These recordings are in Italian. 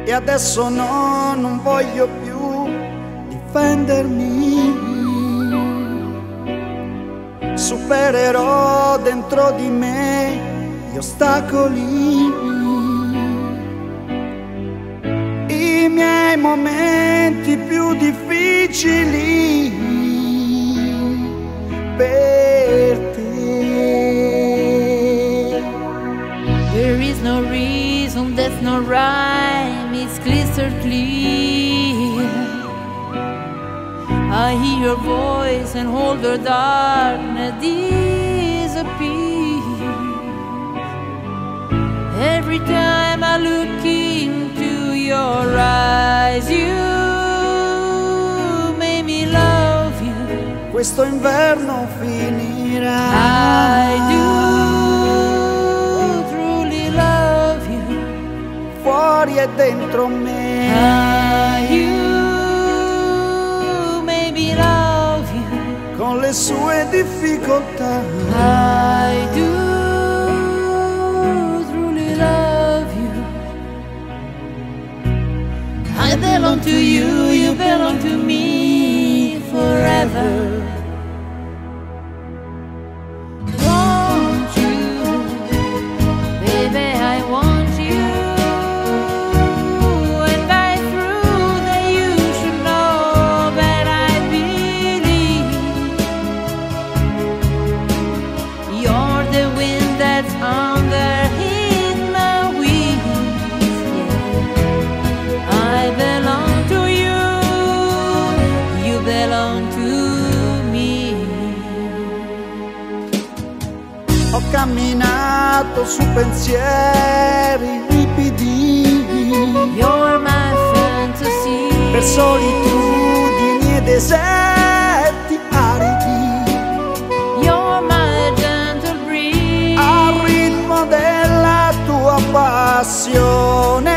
e adesso no, non voglio più difendermi. Supererò dentro di me gli ostacoli, i miei momenti più difficili per te. There is no reason, there's no rhyme, it's crystal clear. I hear your voice and hold the darkness disappear. Every time I look into your eyes, you made me love you. Questo inverno finirà. I do truly love you. Fuori e dentro me. You made me love you. Con le sue difficoltà. I do truly love you. I belong to you, you belong to me forever. Want you, baby, I want you. And by through that you should know that I believe you're the wind that's underneath my wings. Yeah. I belong to you, you belong to me. Ho camminato su pensieri ripidi, You're my fantasy. per solitudini e deserti aridi, You're my gentle breeze. al ritmo della tua passione.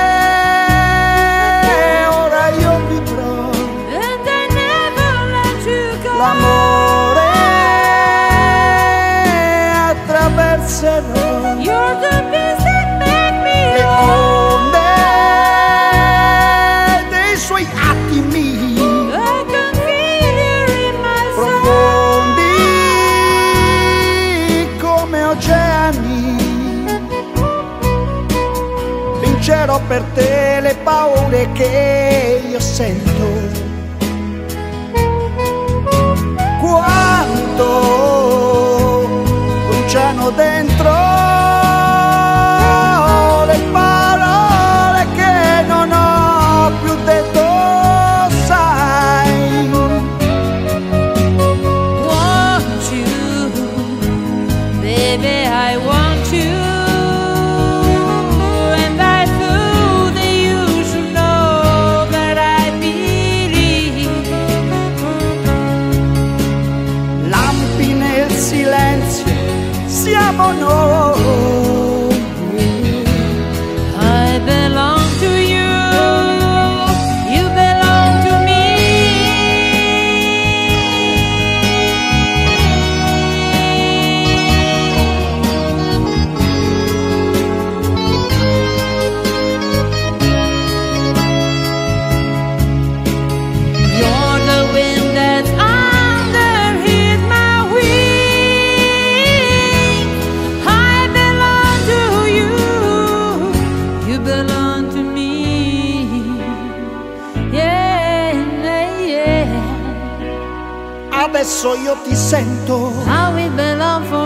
Ora io vivrò And I never let you go. l'amore, attraverserò You're the peace that make me le whole. onde dei suoi attimi I can feel you in my soul. profondi come oceani. Vincerò per te le paure che io sento. Quanto bruciano dentro le parole che non ho più detto, sai. Want you, baby, I want you. And I thought that you should know that I believe Lampi nel silenzio siamo noi. I belong to you, you belong to me. You're the wind that's underneath my wings. I belong to you, you belong to me. Yeah, yeah. Adesso io ti sento I will belong for